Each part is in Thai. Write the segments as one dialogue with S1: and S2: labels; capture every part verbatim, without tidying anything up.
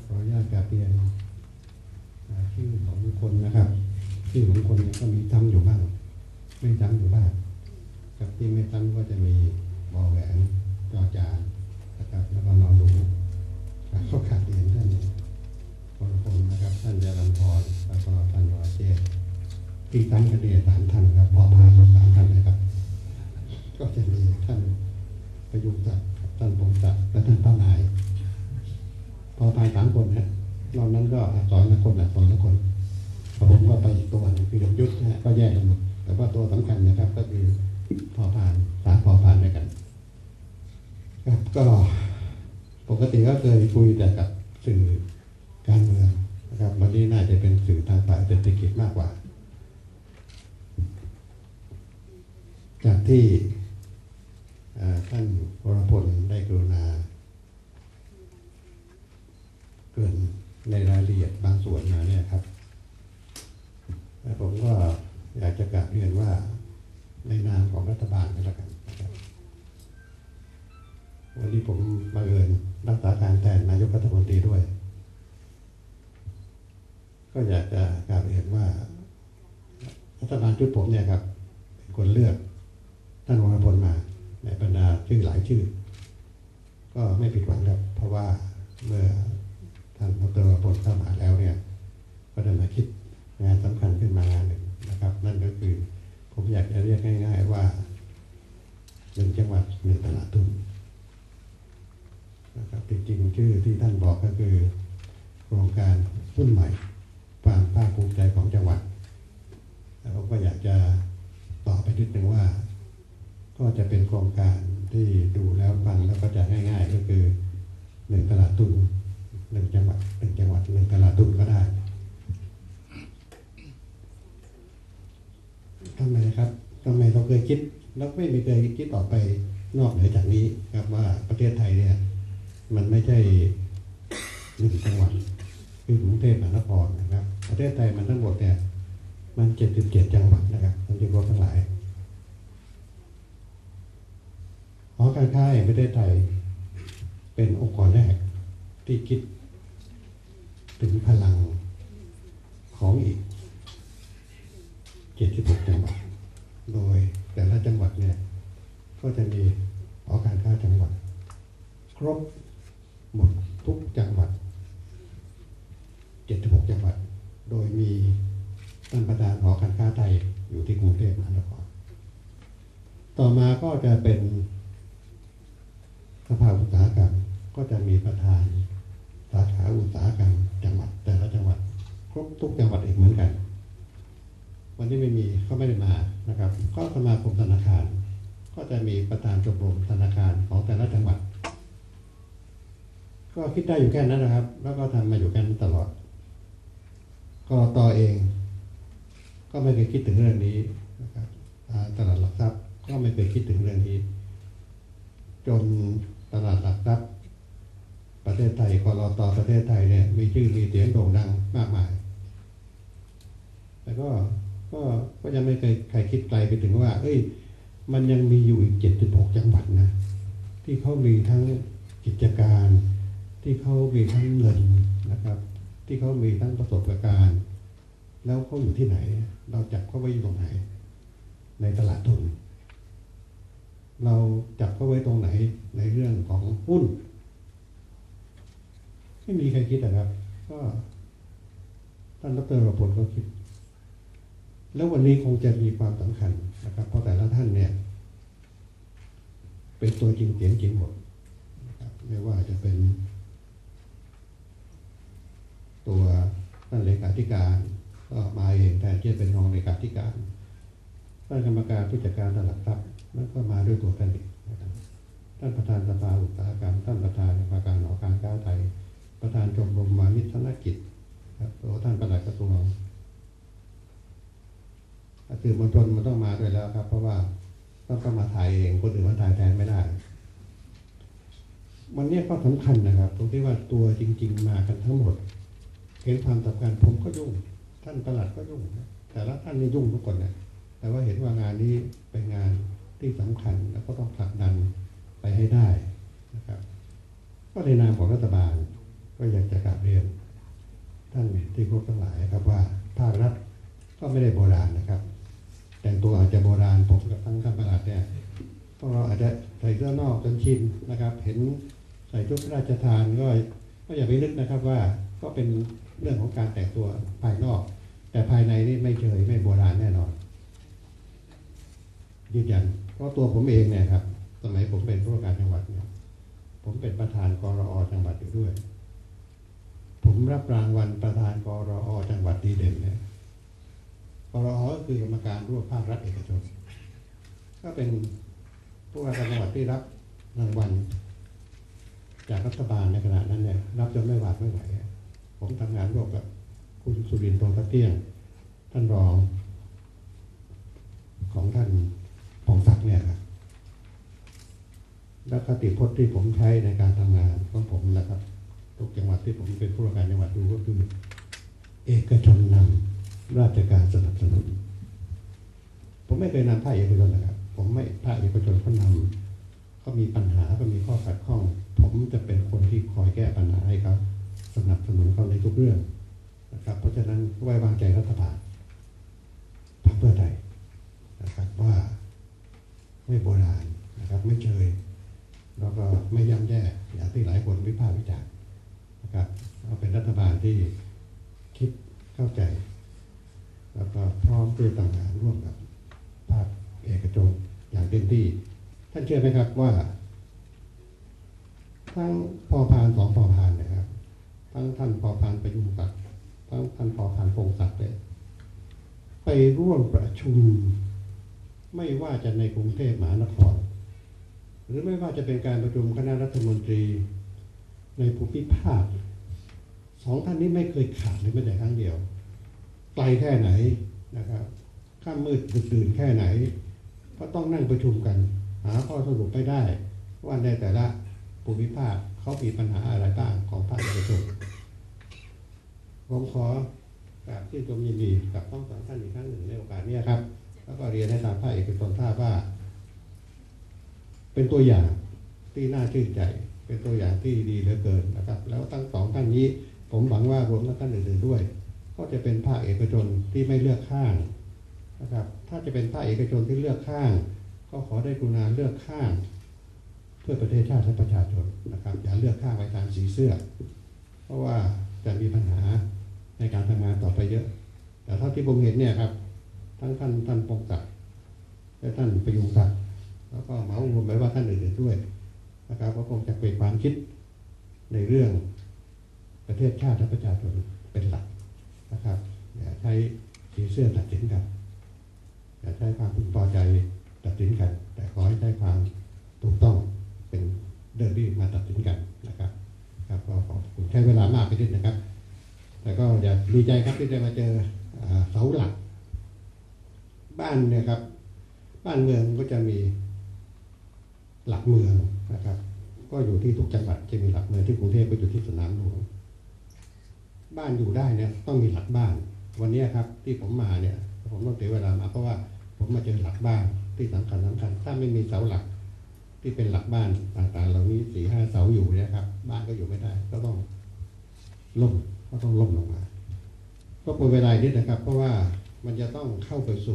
S1: ขออนุญาตกราบเรียนชื่อของคนนะครับชื่อของคนก็มีซ้ำอยู่บ้างไม่ซ้ำอยู่บ้างกับที่ไม่ซ้ำก็จะมีบอแหวนจอจานนะครับแล้วก็นอนหนูก็กราบเรียนท่านคนคนนะครับท่านเจริญพรแล้วก็ท่านวรเชษฐ์ที่ซ้ำกันเรียนสามท่านครับพอพานสามท่านเลยครับก็จะมีท่านประยุกต์ศักดิ์ท่านพงศักดิ์และท่านป้านายพอพายสามคนนะนอกนั้นก็สอนละคนละสอนละคนผมก็ไปอีกตัวนึงคือหยกยุทธนะก็แยกกันหมดแต่ว่าตัวสำคัญนะครับก็คือพอพานสามพอพานด้วยกันครับก็ปกติก็เคยคุยแต่กับสื่อการเมืองนะครับวันนี้น่าจะเป็นสื่อทางฝ่ายเศรษฐกิจมากกว่าจากที่ท่านวรพลได้กรุณาเกินในรายละเอียดบางส่วนมาเนี่ยครับและผมก็อยากจะกราบเรียนว่าในนามของรัฐบาลก็แล้วกันนะครับวันนี้ผมมาเอิญรักษาการแทนนายกรัฐมนตรีด้วยก็อยากจะกราบเรียนว่ารัฐบาลชุดผมเนี่ยครับเป็นคนเลือกท่านวรพลมาในบรรดาชื่อหลายชื่อก็ไม่ผิดหวังครับเพราะว่าเมื่อท่านดร.วรพลเข้ามาแล้วเนี่ยก็ได้มาคิดงานสำคัญขึ้นมางานหนึ่งนะครับนั่นก็คือผมอยากจะเรียกง่ายๆว่าหนึ่งจังหวัดหนึ่งตลาดทุนนะครับจริงๆชื่อที่ท่านบอกก็คือโครงการหุ้นใหม่ความภาคภูมิใจของจังหวัดแล้วผมก็อยากจะต่อไปนิดนึงว่าก็จะเป็นโครงการที่ดูแล้วฟังแล้วก็จะง่ายๆก็คือหนึ่งตลาดทุนหนึ่งจังหวัดหนึ่งจังหวัดหนึ่งตลาดทุนก็ได้ทำไมครับทำไมเราเคยคิดแล้วไม่มีเคยคิดต่อไปนอกเหนือจากนี้ครับว่าประเทศไทยเนี่ยมันไม่ใช่หนึ่งจังหวัดคือกรุงเทพมหานครนะครับประเทศไทยมันทั้งหมดเนี่ยมันเจ็ดสิบเจ็ดจังหวัดนะครับท่านที่รู้ทั้งหลายหอการค้าแห่งประเทศไทยเป็นองค์กรแรกที่คิดถึงพลังของอีกเจ็ดสิบหกจังหวัดโดยแต่ละจังหวัดเนี่ยก็จะมีหอการค้าจังหวัดครบหมดทุกจังหวัดเจ็ดสิบหกจังหวัดโดยมีท่านประธานหอการค้าไทยอยู่ที่กรุงเทพมหานครต่อมาก็จะเป็นสภาอุตสาหกรรมก็จะมีประธานสาขาอุตสาหกรรมจังหวัดแต่ละจังหวัดครบทุกจังหวัดอีกเหมือนกันวันนี้ไม่มีเขาไม่ได้มานะครับก็สมาคมธนาคารก็จะมีประธานชมรมธนาคารของแต่ละจังหวัดก็คิดได้อยู่แค่นั้นนะครับแล้วก็ทำมาอยู่แค่นั้นตลอดกต.เองก็ไม่เคยคิดถึงเรื่องนี้นะครับตลาดหลักทรัพย์ก็ไม่เคยคิดถึงเรื่องนี้จนตลาดหลักทรัพย์ประเทศไทยกลต.ประเทศไทยเนี่ยมีชื่อมีเสียงโด่งดังมากมายแต่ก็ก็ก็ยังไม่เคยใครคิดไกลไปถึงว่าเอ้ยมันยังมีอยู่อีกเจ็ดสิบหกจังหวัดนะที่เขามีทั้งกิจการที่เขามีทั้งเงินนะครับที่เขามีทั้งประสบการณ์แล้วเขาอยู่ที่ไหนเราจับเขาไว้อยู่ตรงไหนในตลาดทุนเราจับเขาไว้ตรงไหนในเรื่องของหุ้นไม่มีใครคิดนะครับก็ท่านดร.วรพลก็คิดแล้ววันนี้คงจะมีความสำคัญนะครับเพราะแต่ละท่านเนี่ยเป็นตัวจริงเสียงจริงหมดนะครับไม่ว่าจะเป็นตัวท่านเลขาธิการก็มาเองแทนที่จะเป็นรองเลขาธิการท่านกรรมการผู้จัดการตลาดทรัพย์นั่นก็มาด้วยตัวท่านเองนะครับท่านประธานสภาอุตสาหกรรมท่านประธานกรรมการหอการค้าไทยประธานชมรมมามิตรธนกิจครับตัวท่านปลัดกระทรวงสื่อมวลชนมันต้องมาด้วยแล้วครับเพราะว่าต้องต้องมาถ่ายเองคนอื่นมาถ่ายแทนไม่ได้วันนี้ก็สำคัญนะครับตรงที่ว่าตัวจริงๆมากันทั้งหมดเห็นความสำคัญผมก็ยุ่งท่านปลัดก็ยุ่งแต่ละท่านนี่ยุ่งทุกคนนะแต่ว่าเห็นว่างานนี้เป็นงานที่สำคัญแล้วก็ต้องผลักดันไปให้ได้นะครับก็ในนามของรัฐบาลก็ก็อยากจะกราบเรียนท่านที่เคารพทั้งหลายครับว่าภาครัฐก็ไม่ได้โบราณนะครับแต่งตัวอาจจะโบราณผมกับทั้งท่านประหลัดเนี่ยพวกเราอาจจะใส่เสื้อนอกจนชินนะครับเห็นใส่ชุดราชทานก็ก็อย่าไปนึกนะครับว่าก็เป็นเรื่องของการแต่งตัวภายนอกแต่ภายในนี่ไม่เฉยไม่โบราณแน่นอนยืนยันเพราะตัวผมเองเนี่ยครับสมัยผมเป็นผู้ว่าการจังหวัดเนี่ยผมเป็นประธานกรอจังหวัดอยู่ด้วยผมรับรางวัลประธานกรอจังหวัดดีเด่นเนี่ยกรอก็คือกรรมการร่วมภาครัฐเอกชนก็เป็นผู้ว่าการจังหวัดที่รับรางวัลจากรัฐบาลในขณะนั้นเนี่ยรับจนไม่หวาดไม่ไหวผมทำงานร่วมกับคุณสุรินทร์ โตทัเตี้ยงท่านรองของท่านพงศักดิ์เนี่ยครับและคติพจน์ที่ผมใช้ในการทำงานของผมนะครับทุกจังหวัดที่ผมเป็นผู้ว่าการจังหวัดดูก็คือเอกชนนำราชการสนับสนุนผมไม่เคยนำภาคเอกชนนะครับผมไม่ภาคเอกชนเขานำเขามีปัญหาเขามีข้อขัดข้องผมจะเป็นคนที่คอยแก้ปัญหาให้เขาสนับสนุนเขาในทุกเรื่องนะครับเพราะฉะนั้นไว้วางใจรัฐบาลพรรคเพื่อไทยนะครับว่าไม่โบราณนะครับไม่เชยแล้วก็ไม่ย่ำแย่อย่างที่หลายคนวิพากษ์วิจารณ์นะครับเราเป็นรัฐบาลที่คิดเข้าใจแล้วก็พร้อมที่จะทำงานร่วมกับภาคเอกชนอย่างเต็มที่ท่านเชื่อไหมครับว่าทั้งพอพานสองพอพานนะครับทั้งท่านพอพานประยุมศักดิ์ทั้งท่านพอพานพงศักดิ์เลยไปร่วมประชุมไม่ว่าจะในกรุงเทพมหานครหรือไม่ว่าจะเป็นการประชุมคณะรัฐมนตรีในภูมิภาคสองท่านนี้ไม่เคยขาดเลยแม้แต่ครั้งเดียวไกลแค่ไหนนะครับข้ามมืดดึกดื่นแค่ไหนก็ต้องนั่งประชุมกันหาข้อสรุปไม่ได้ว่าในแต่ละภูมิภาคเขามีปัญหาอะไรบ้างของภาคเอกชนผมขอกราบที่ชมยินดีกับทั้งสองท่านอีกครั้งหนึ่งในโอกาสนี้ครับแล้วก็เรียนให้ทางภาคเอกชนทราบว่าเป็นตัวอย่างที่น่าชื่นใจเป็นตัวอย่างที่ดีเหลือเกินนะครับแล้วทั้งสองท่านนี้ผมหวังว่ารวมทั้งท่านอื่นๆด้วยก็จะเป็นภาคเอกชนที่ไม่เลือกข้างนะครับถ้าจะเป็นภาคเอกชนที่เลือกข้างก็ขอได้กรุณาเลือกข้างเพื่อประเทศชาติและประชาชนนะครับอย่าเลือกข้างไปตามสีเสื้อเพราะว่าจะมีปัญหาในการทำงานต่อไปเยอะแต่เท่าที่ผมเห็นเนี่ยครับทั้งท่านท่านพงศักดิ์และท่านประยุงศักดิ์แล้วก็เหมารวมไปว่าท่านอื่นๆด้วยนะครับก็คงจะเป็นความคิดในเรื่องประเทศชาติและประชาชนเป็นหลักนะครับอย่าใช้สีเสื้อตัดสินกันอย่าใช้ความพึงพอใจตัดสินกันแต่ขอให้ใช้ความถูกต้องเป็นเรื่องที่มาตัดสินกันนะครับครับก็ขอบคุณใช้เวลามากไปนิดนะครับแต่ก็อย่าดีใจครับที่ได้มาเจอเสาหลักบ้านเนี่ยครับบ้านเมืองก็จะมีหลักเมืองนะครับก็อยู่ที่ทุกจังหวัดจะมีหลักเมืองที่กรุงเทพก็อยู่ที่สนามหลวงบ้านอยู่ได้เนี่ยต้องมีหลักบ้านวันนี้ครับที่ผมมาเนี่ยผมต้องเสียเวลามาเพราะว่าผมมาเจอหลักบ้านที่สำคัญสำคัญถ้าไม่มีเสาหลักที่เป็นหลักบ้านต่างๆเหล่านี้สี่ห้าเสาอยู่เนี่ยครับบ้านก็อยู่ไม่ได้ก็ต้องล่มก็ต้องล่มลงมาก็เป็นเวลานิดนะครับเพราะว่ามันจะต้องเข้าไปสู่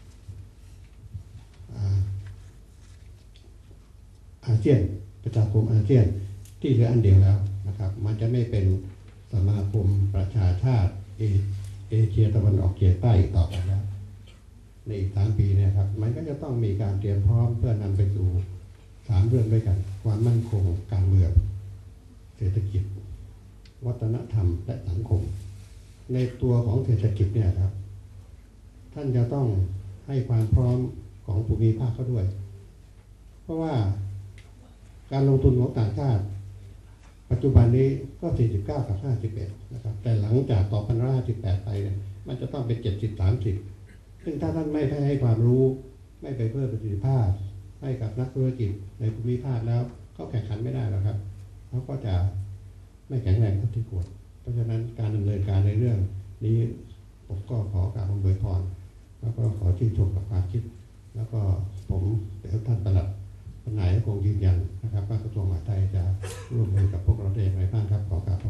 S1: อาเซียนประชาคมอาเซียนที่เหลืออันเดียวแล้วนะครับมันจะไม่เป็นสมาคมประชาชาติเอเอเชียตะวันออกเฉียงใต้ต่อไปแล้วในอีกสามปีเนี่ยครับมันก็จะต้องมีการเตรียมพร้อมเพื่อนำไปสู่สามเรื่องด้วยกันความมั่นคงการเมืองเศรษฐกิจวัฒนธรรมและสังคมในตัวของเศรษฐกิจเนี่ยครับท่านจะต้องให้ความพร้อมของภูมิภาคเขาด้วยเพราะว่าการลงทุนของต่างชาติปัจจุบันนี้ก็สี่สิบเก้ากับห้าสิบเอ็ดนะครับแต่หลังจากต่อพันห้าสิบแปดไปเนี่ยมันจะต้องเป็นเจ็ดสิบ สามสิบซึ่งถ้าท่านไม่ให้ความรู้ไม่ไปเพิ่มประสิทธิภาพให้กับนักธุรกิจในภูมิภาคแล้วก็แข่งขันไม่ได้หรอกครับเขาก็จะไม่แข็งแรงเท่าที่ควรเพราะฉะนั้นการดำเนินการในเรื่องนี้ผมก็ขอกราบอวยพรแล้วก็ขอชื่นชมกับความคิดแล้วก็ผมเดี๋ยวท่านปลัดคนไหนคงยืนยันนะครับว่ากระทรวงมหาดไทยจะร่วมมือกับพวกเราได้อย่างไรบ้างครับขอกราบ